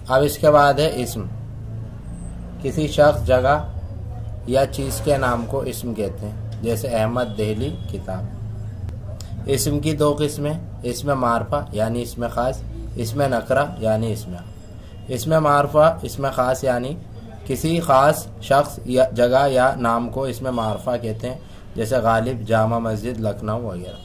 अब इसके बाद है इस्म। किसी शख्स, जगह या चीज़ के नाम को इस्म कहते हैं, जैसे अहमद, दहली, किताब। इस्म की दो किस्में, इस्म मारफा यानी इस्म ख़ास, इस्म नकरा यानी इस्म मारफा। इस्म ख़ास यानी किसी ख़ास शख्स या जगह या नाम को इस्म मारफा कहते हैं, जैसे गालिब, जामा मस्जिद, लखनऊ वगैरह।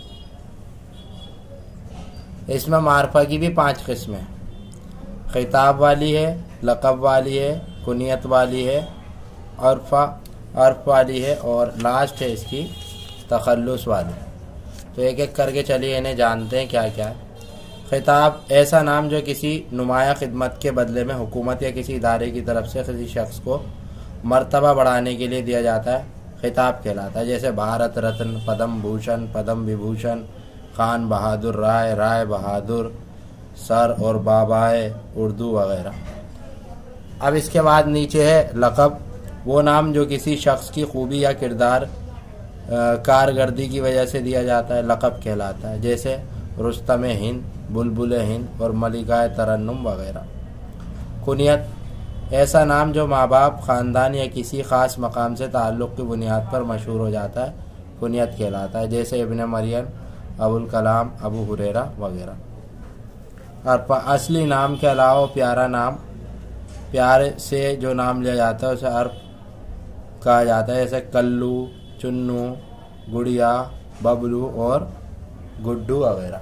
इस्म मारफा की भी 5 किस्में हैं। खिताब वाली है, लक़ब वाली है, कुनियत वाली है, अर्फ वाली है, और लास्ट है इसकी तखल्लुस वाली। तो एक एक करके चलिए इन्हें जानते हैं क्या क्या है। खिताब ऐसा नाम जो किसी नुमाया खिदमत के बदले में हुकूमत या किसी इदारे की तरफ से किसी शख्स को मर्तबा बढ़ाने के लिए दिया जाता है, खिताब कहलाता है। जैसे भारत रत्न, पद्म भूषण, पद्म विभूषण, खान बहादुर राय, राय बहादुर, सर और बाबाए उर्दू वगैरह। अब इसके बाद नीचे है लक़ब। वो नाम जो किसी शख्स की खूबी या किरदार कारकर्दगी की वजह से दिया जाता है, लक़ब कहलाता है। जैसे रुस्तम हिंद, बुलबुल हिंद और मलिका तरन्नुम वगैरह। कुनियत ऐसा नाम जो माँ बाप, ख़ानदान या किसी ख़ास मकाम से ताल्लुक़ की बुनियाद पर मशहूर हो जाता है, कुनियत कहलाता है। जैसे इब्न मरियम, अबुल कलाम, अबू हुरैरा वगैरह। और असली नाम के अलावा प्यारा नाम, प्यार से जो नाम लिया जाता है उसे अर्फ कहा जाता है, जैसे कल्लू, चुन्नू, गुड़िया, बबलू और गुड्डू वगैरह।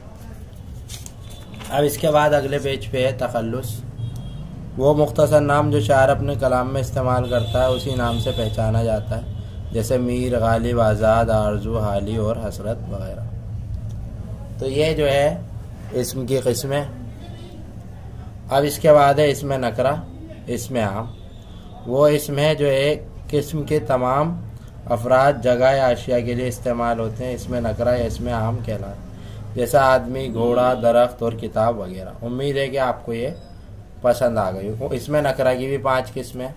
अब इसके बाद अगले पेज पे है तखल्लुस। वो मुख्तसर नाम जो शायर अपने कलाम में इस्तेमाल करता है, उसी नाम से पहचाना जाता है, जैसे मीर, गालिब, आज़ाद, आरजू, हाली और हसरत वगैरह। तो ये जो है इस्म की किस्में। अब इसके बाद है इस्म नकरा, इस्म आम। वो इस्म है जो एक किस्म के तमाम अफराद, जगह या अशिया के लिए इस्तेमाल होते हैं, इस्म नकरा या इस्म आम कहलाता है। जैसा आदमी, घोड़ा, दरख्त और किताब वगैरह। उम्मीद है कि आपको ये पसंद आ गई हो। इस्म नकरा की भी 5 किस्में।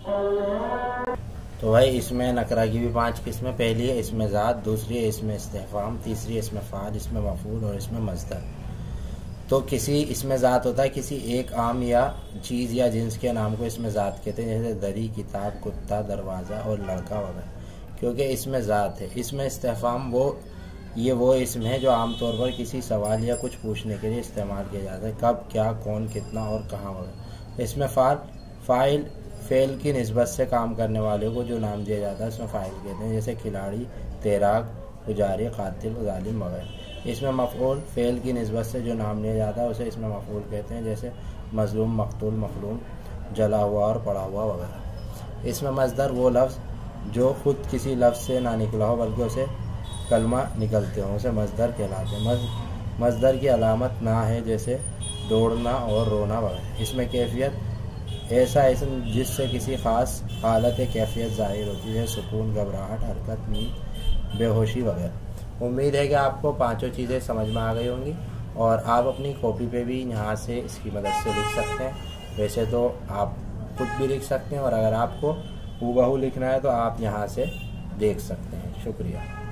तो भाई इस्म नकरा की भी 5 किस्में। पहली है इस्म ज़ात, दूसरी है इस्म इस्तिफ़ाम, तीसरी है इस्म फ़ाइल, इस्म मफ़ऊल और इस्म मज़दर। तो किसी इस्म ज़ात होता है किसी एक आम या चीज़ या जिन्स के नाम को इस्म ज़ात कहते हैं, जैसे दरी, किताब, कुत्ता, दरवाज़ा और लड़का वगैरह, क्योंकि इसमें ज़ात है। इसमें इस्तिफ़ाम वो इसम है जो आमतौर पर किसी सवाल या कुछ पूछने के लिए इस्तेमाल किया जाता है, कब, क्या, कौन, कितना और कहाँ वगैरह। इसमें फ़ाइल फ़ेल की निस्बत से काम करने वाले को जो नाम दिया जाता है उसमें फ़ाइल कहते हैं, जैसे खिलाड़ी, तैराक, पुजारी, कातिल, ज़ालिम वगैरह। इसमें मफ़ऊल फ़ेल की निस्बत से जो नाम लिया जाता है उसे इसमें मफ़ऊल कहते हैं, जैसे मज़लूम, मक़तूल, मख़लूम, जला हुआ और पड़ा हुआ वगैरह। इसमें मज़दर वो लफ्ज़ जो खुद किसी लफ्ज़ से ना निकला हो बल्कि उसे कलमा निकलते हों, उसे मज़दर कहलाते हैं। मज़दर की अलामत ना है, जैसे दौड़ना और रोना वगैरह। इसमें कैफियत ऐसा इसम जिससे किसी ख़ास हालत कैफियत ज़ाहिर होती है, सुकून, घबराहट, हरकत, नींद, बेहोशी वगैरह। उम्मीद है कि आपको 5 चीज़ें समझ में आ गई होंगी और आप अपनी कॉपी पे भी यहाँ से इसकी मदद से लिख सकते हैं। वैसे तो आप खुद भी लिख सकते हैं और अगर आपको हूबहू लिखना है तो आप यहाँ से देख सकते हैं। शुक्रिया।